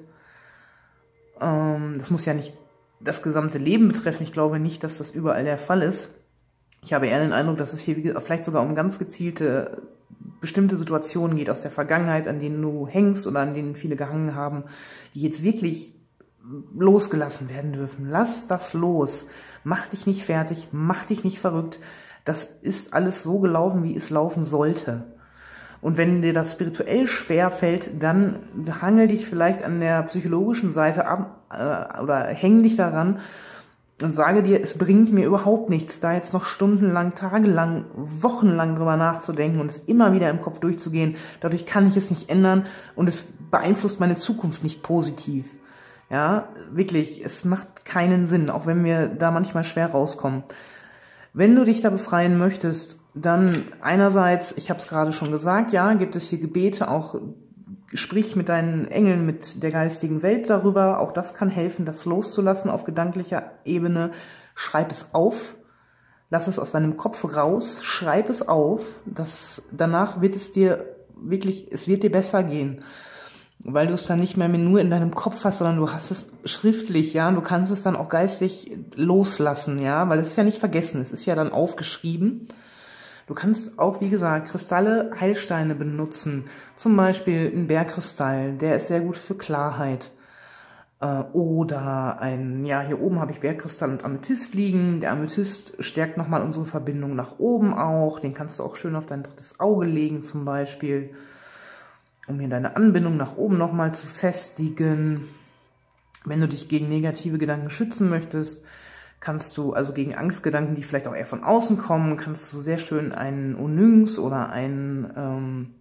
Ähm, das muss ja nicht das gesamte Leben betreffen. Ich glaube nicht, dass das überall der Fall ist. Ich habe eher den Eindruck, dass es hier wie gesagt, vielleicht sogar um ganz gezielte bestimmte Situationen geht aus der Vergangenheit, an denen du hängst oder an denen viele gehangen haben, die jetzt wirklich losgelassen werden dürfen. Lass das los. Mach dich nicht fertig, mach dich nicht verrückt. Das ist alles so gelaufen, wie es laufen sollte. Und wenn dir das spirituell schwer fällt, dann hangel dich vielleicht an der psychologischen Seite ab äh, oder häng dich daran und sage dir, es bringt mir überhaupt nichts, da jetzt noch stundenlang, tagelang, wochenlang drüber nachzudenken und es immer wieder im Kopf durchzugehen. Dadurch kann ich es nicht ändern und es beeinflusst meine Zukunft nicht positiv. Ja, wirklich, es macht keinen Sinn, auch wenn wir da manchmal schwer rauskommen. Wenn du dich da befreien möchtest, dann einerseits, ich habe es gerade schon gesagt, ja, gibt es hier Gebete, auch sprich mit deinen Engeln, mit der geistigen Welt darüber, auch das kann helfen, das loszulassen auf gedanklicher Ebene. Schreib es auf, lass es aus deinem Kopf raus, schreib es auf, das, danach wird es dir wirklich, es wird dir besser gehen. Weil du es dann nicht mehr nur in deinem Kopf hast, sondern du hast es schriftlich, ja, und du kannst es dann auch geistig loslassen, ja, weil es ist ja nicht vergessen, es ist ja dann aufgeschrieben. Du kannst auch, wie gesagt, Kristalle, Heilsteine benutzen, zum Beispiel ein Bergkristall, der ist sehr gut für Klarheit. Äh, oder ein, ja, hier oben habe ich Bergkristall und Amethyst liegen. Der Amethyst stärkt nochmal unsere Verbindung nach oben auch, den kannst du auch schön auf dein drittes Auge legen zum Beispiel, um hier deine Anbindung nach oben nochmal zu festigen. Wenn du dich gegen negative Gedanken schützen möchtest, kannst du, also gegen Angstgedanken, die vielleicht auch eher von außen kommen, kannst du sehr schön einen Onyx oder einen, ähm,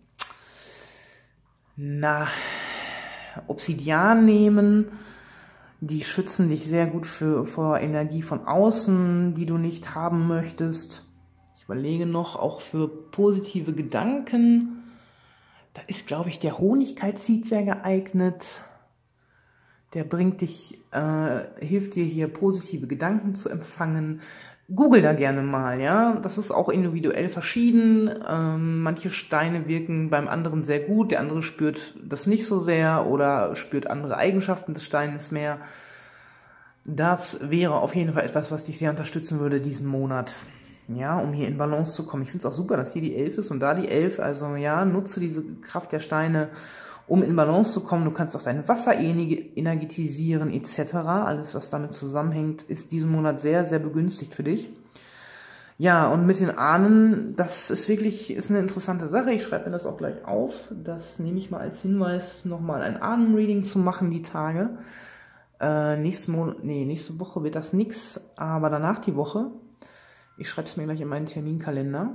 na, Obsidian nehmen. Die schützen dich sehr gut für, vor Energie von außen, die du nicht haben möchtest. Ich überlege noch, auch für positive Gedanken. Da ist, glaube ich, der Honigkalzit sehr geeignet. Der bringt dich, äh, hilft dir hier positive Gedanken zu empfangen. Google da gerne mal, ja. Das ist auch individuell verschieden. Ähm, manche Steine wirken beim anderen sehr gut, der andere spürt das nicht so sehr oder spürt andere Eigenschaften des Steines mehr. Das wäre auf jeden Fall etwas, was dich sehr unterstützen würde diesen Monat. Ja, um hier in Balance zu kommen. Ich finde es auch super, dass hier die elf ist und da die elf. Also ja, nutze diese Kraft der Steine, um in Balance zu kommen. Du kannst auch dein Wasser energetisieren et cetera. Alles, was damit zusammenhängt, ist diesen Monat sehr, sehr begünstigt für dich. Ja, und mit den Ahnen, das ist wirklich ist eine interessante Sache. Ich schreibe mir das auch gleich auf. Das nehme ich mal als Hinweis, nochmal ein Ahnenreading zu machen die Tage. Äh, nächsten Monat, nee, nächste Woche wird das nix, aber danach die Woche. Ich schreibe es mir gleich in meinen Terminkalender.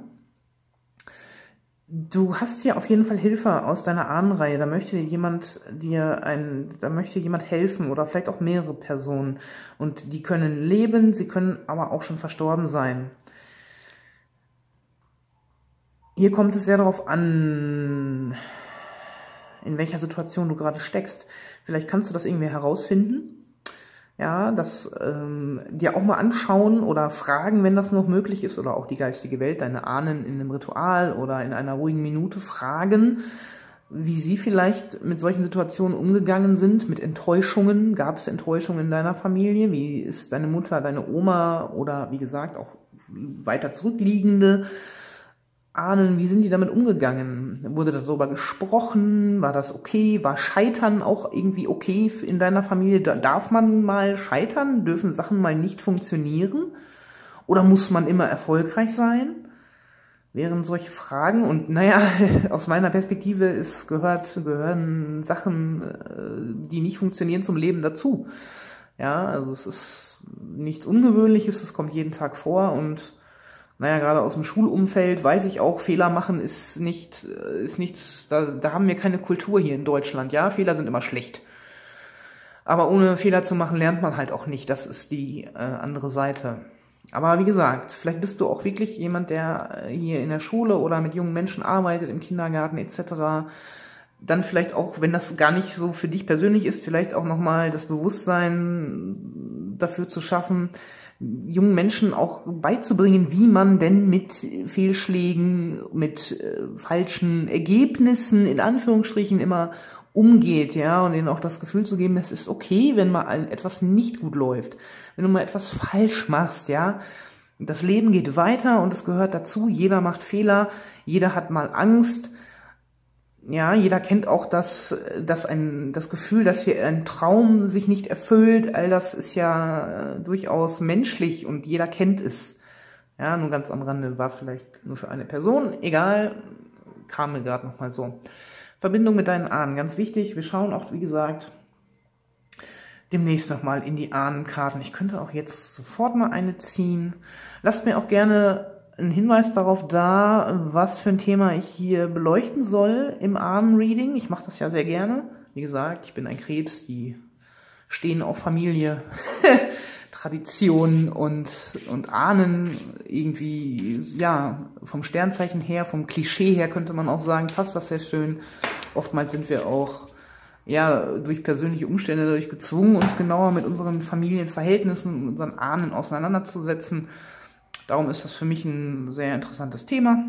Du hast hier auf jeden Fall Hilfe aus deiner Ahnenreihe. Da möchte jemand dir ein, da möchte jemand helfen oder vielleicht auch mehrere Personen. Und die können leben, sie können aber auch schon verstorben sein. Hier kommt es sehr darauf an, in welcher Situation du gerade steckst. Vielleicht kannst du das irgendwie herausfinden. Ja, das ähm, dir auch mal anschauen oder fragen, wenn das noch möglich ist, oder auch die geistige Welt, deine Ahnen in einem Ritual oder in einer ruhigen Minute fragen, wie sie vielleicht mit solchen Situationen umgegangen sind, mit Enttäuschungen. Gab es Enttäuschungen in deiner Familie? Wie ist deine Mutter, deine Oma oder wie gesagt auch weiter zurückliegende Ahnen, wie sind die damit umgegangen? Wurde darüber gesprochen? War das okay? War Scheitern auch irgendwie okay in deiner Familie? Darf man mal scheitern? Dürfen Sachen mal nicht funktionieren? Oder muss man immer erfolgreich sein? Wären solche Fragen. Und naja, aus meiner Perspektive ist, gehört, gehören Sachen, die nicht funktionieren, zum Leben dazu. Ja, also es ist nichts Ungewöhnliches, es kommt jeden Tag vor und naja, gerade aus dem Schulumfeld weiß ich auch, Fehler machen ist nicht, ist nichts, da, da haben wir keine Kultur hier in Deutschland. Ja, Fehler sind immer schlecht. Aber ohne Fehler zu machen, lernt man halt auch nicht. Das ist die äh, andere Seite. Aber wie gesagt, vielleicht bist du auch wirklich jemand, der hier in der Schule oder mit jungen Menschen arbeitet, im Kindergarten et cetera. Dann vielleicht auch, wenn das gar nicht so für dich persönlich ist, vielleicht auch nochmal das Bewusstsein dafür zu schaffen, jungen Menschen auch beizubringen, wie man denn mit Fehlschlägen, mit äh, falschen Ergebnissen, in Anführungsstrichen, immer umgeht, ja, und ihnen auch das Gefühl zu geben, es ist okay, wenn mal etwas nicht gut läuft, wenn du mal etwas falsch machst, ja. Das Leben geht weiter und es gehört dazu, jeder macht Fehler, jeder hat mal Angst. Ja, jeder kennt auch das, das, ein, das Gefühl, dass hier ein Traum sich nicht erfüllt. All das ist ja äh, durchaus menschlich und jeder kennt es. Ja, nur ganz am Rande, war vielleicht nur für eine Person. Egal, kam mir gerade nochmal so. Verbindung mit deinen Ahnen, ganz wichtig. Wir schauen auch, wie gesagt, demnächst nochmal in die Ahnenkarten. Ich könnte auch jetzt sofort mal eine ziehen. Lasst mir auch gerne ein Hinweis darauf da, was für ein Thema ich hier beleuchten soll im Ahnenreading. Ich mache das ja sehr gerne. Wie gesagt, ich bin ein Krebs, die stehen auf Familie, Tradition und, und Ahnen irgendwie, ja, vom Sternzeichen her, vom Klischee her könnte man auch sagen, passt das sehr schön. Oftmals sind wir auch ja durch persönliche Umstände dadurch gezwungen, uns genauer mit unseren Familienverhältnissen und unseren Ahnen auseinanderzusetzen. Darum ist das für mich ein sehr interessantes Thema.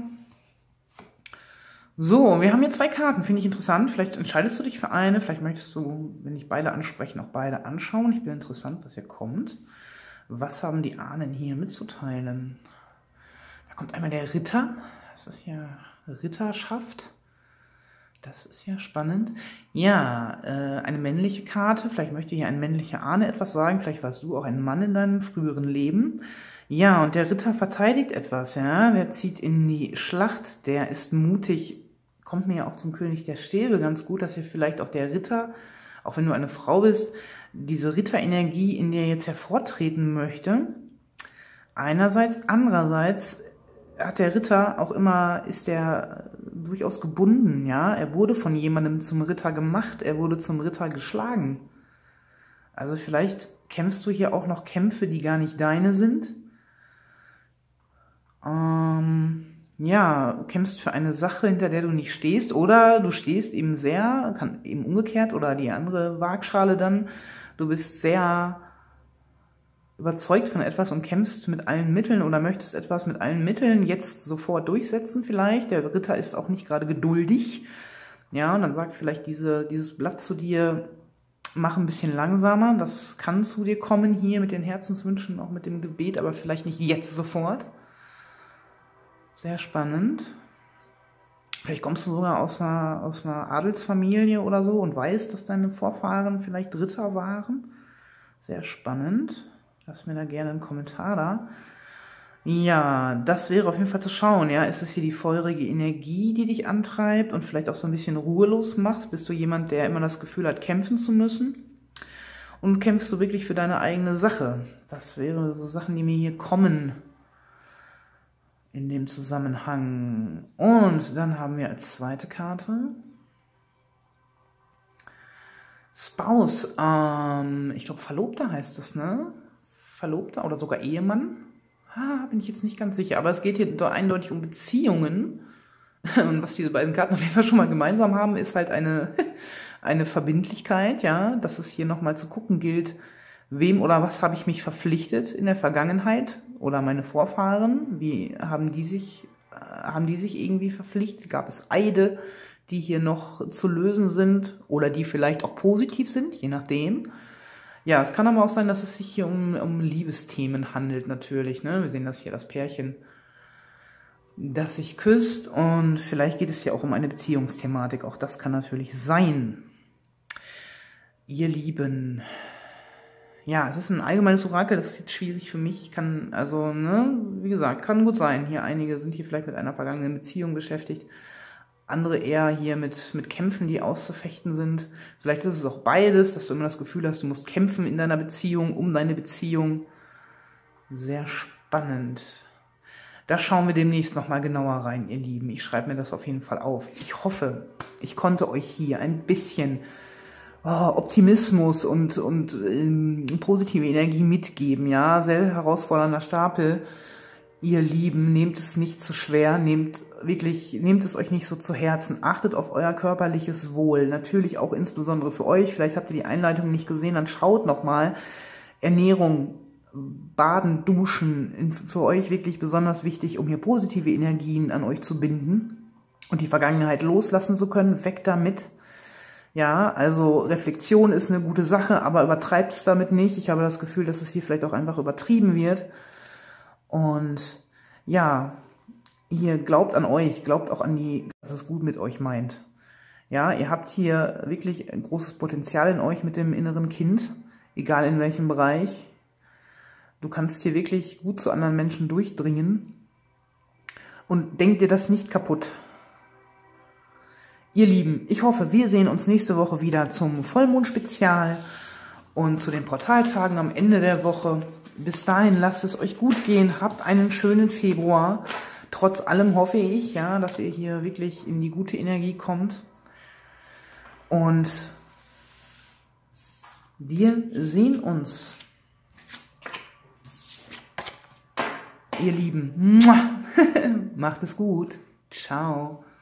So, wir haben hier zwei Karten, finde ich interessant. Vielleicht entscheidest du dich für eine, vielleicht möchtest du, wenn ich beide anspreche, auch beide anschauen. Ich bin interessant, was hier kommt. Was haben die Ahnen hier mitzuteilen? Da kommt einmal der Ritter. Das ist ja Ritterschaft. Das ist ja spannend. Ja, äh, eine männliche Karte. Vielleicht möchte hier ein männlicher Ahne etwas sagen. Vielleicht warst du auch ein Mann in deinem früheren Leben. Ja, und der Ritter verteidigt etwas, ja. Der zieht in die Schlacht. Der ist mutig. Kommt mir ja auch zum König der Stäbe ganz gut, dass hier vielleicht auch der Ritter, auch wenn du eine Frau bist, diese Ritterenergie in dir jetzt hervortreten möchte. Einerseits, andererseits hat der Ritter auch immer, ist der durchaus gebunden, ja. Er wurde von jemandem zum Ritter gemacht, er wurde zum Ritter geschlagen. Also vielleicht kämpfst du hier auch noch Kämpfe, die gar nicht deine sind. Ähm, ja, kämpfst für eine Sache, hinter der du nicht stehst, oder du stehst eben sehr, kann eben umgekehrt, oder die andere Waagschale dann, du bist sehr überzeugt von etwas und kämpfst mit allen Mitteln oder möchtest etwas mit allen Mitteln jetzt sofort durchsetzen vielleicht. Der Ritter ist auch nicht gerade geduldig. Ja, und dann sagt vielleicht diese, dieses Blatt zu dir, mach ein bisschen langsamer. Das kann zu dir kommen hier mit den Herzenswünschen, auch mit dem Gebet, aber vielleicht nicht jetzt sofort. Sehr spannend. Vielleicht kommst du sogar aus einer, aus einer Adelsfamilie oder so und weißt, dass deine Vorfahren vielleicht Ritter waren. Sehr spannend. Lass mir da gerne einen Kommentar da. Ja, das wäre auf jeden Fall zu schauen. Ja, ist es hier die feurige Energie, die dich antreibt und vielleicht auch so ein bisschen ruhelos machst? Bist du jemand, der immer das Gefühl hat, kämpfen zu müssen? Und kämpfst du wirklich für deine eigene Sache? Das wären so Sachen, die mir hier kommen in dem Zusammenhang. Und dann haben wir als zweite Karte Spouse. Ähm, ich glaube, Verlobter heißt das, ne? Verlobter oder sogar Ehemann. Ah, bin ich jetzt nicht ganz sicher. Aber es geht hier eindeutig um Beziehungen. Und was diese beiden Karten auf jeden Fall schon mal gemeinsam haben, ist halt eine, eine Verbindlichkeit, ja, dass es hier nochmal zu gucken gilt, wem oder was habe ich mich verpflichtet in der Vergangenheit oder meine Vorfahren, wie haben die sich, haben die sich irgendwie verpflichtet, gab es Eide, die hier noch zu lösen sind oder die vielleicht auch positiv sind, je nachdem. Ja, es kann aber auch sein, dass es sich hier um, um Liebesthemen handelt natürlich, ne? Wir sehen das hier, das Pärchen, das sich küsst, und vielleicht geht es hier auch um eine Beziehungsthematik, auch das kann natürlich sein. Ihr Lieben, ja, es ist ein allgemeines Orakel, das ist jetzt schwierig für mich, ich kann, also, ne, wie gesagt, kann gut sein, hier einige sind hier vielleicht mit einer vergangenen Beziehung beschäftigt, andere eher hier mit, mit Kämpfen, die auszufechten sind. Vielleicht ist es auch beides, dass du immer das Gefühl hast, du musst kämpfen in deiner Beziehung, um deine Beziehung. Sehr spannend. Da schauen wir demnächst nochmal genauer rein, ihr Lieben. Ich schreibe mir das auf jeden Fall auf. Ich hoffe, ich konnte euch hier ein bisschen oh, Optimismus und, und ähm, positive Energie mitgeben. Ja, sehr herausfordernder Stapel. Ihr Lieben, nehmt es nicht zu schwer, nehmt wirklich, nehmt es euch nicht so zu Herzen, achtet auf euer körperliches Wohl, natürlich auch insbesondere für euch, vielleicht habt ihr die Einleitung nicht gesehen, dann schaut nochmal, Ernährung, Baden, Duschen, für euch wirklich besonders wichtig, um hier positive Energien an euch zu binden und die Vergangenheit loslassen zu können, weg damit. Ja, also Reflexion ist eine gute Sache, aber übertreibt es damit nicht, ich habe das Gefühl, dass es hier vielleicht auch einfach übertrieben wird. Und ja, hier glaubt an euch, glaubt auch an die, dass es gut mit euch meint. Ja, ihr habt hier wirklich ein großes Potenzial in euch mit dem inneren Kind, egal in welchem Bereich. Du kannst hier wirklich gut zu anderen Menschen durchdringen und denk dir das nicht kaputt. Ihr Lieben, ich hoffe, wir sehen uns nächste Woche wieder zum Vollmondspezial und zu den Portaltagen am Ende der Woche. Bis dahin lasst es euch gut gehen, habt einen schönen Februar. Trotz allem hoffe ich, ja, dass ihr hier wirklich in die gute Energie kommt. Und wir sehen uns. Ihr Lieben, macht es gut. Ciao.